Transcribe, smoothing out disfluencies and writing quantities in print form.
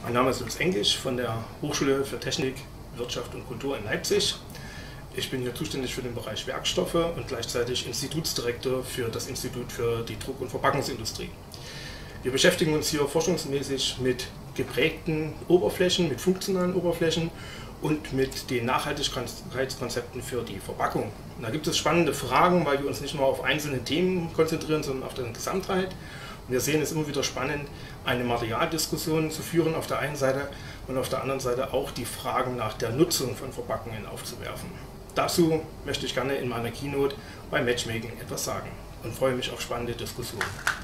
Mein Name ist Lutz Engisch von der Hochschule für Technik, Wirtschaft und Kultur in Leipzig. Ich bin hier zuständig für den Bereich Werkstoffe und gleichzeitig Institutsdirektor für das Institut für die Druck- und Verpackungsindustrie. Wir beschäftigen uns hier forschungsmäßig mit geprägten Oberflächen, mit funktionalen Oberflächen und mit den Nachhaltigkeitskonzepten für die Verpackung. Und da gibt es spannende Fragen, weil wir uns nicht nur auf einzelne Themen konzentrieren, sondern auf die Gesamtheit. Und wir sehen es immer wieder spannend, eine Materialdiskussion zu führen auf der einen Seite und auf der anderen Seite auch die Fragen nach der Nutzung von Verpackungen aufzuwerfen. Dazu möchte ich gerne in meiner Keynote beim Matchmaking etwas sagen und freue mich auf spannende Diskussionen.